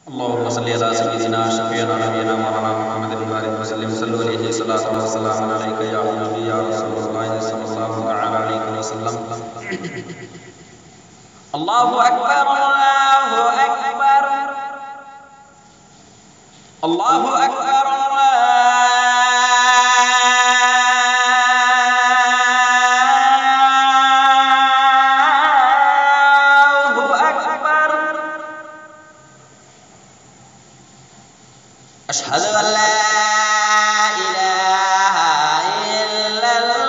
اللهم صل على سيدنا شفيعنا نبينا مولانا محمد وآله وسلم صلوا عليه صلاة وسلام عليك يا حبيبي يا رسول الله صلى الله تعالى عليه وسلم. الله أكبر الله أكبر الله أكبر أشهد أن لا إله إلا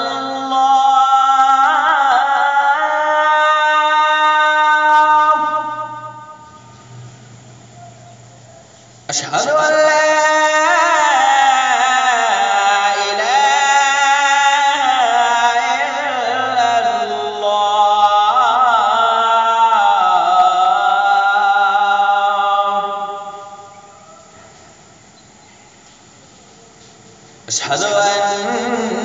الله أشهد أن لا أشهد أن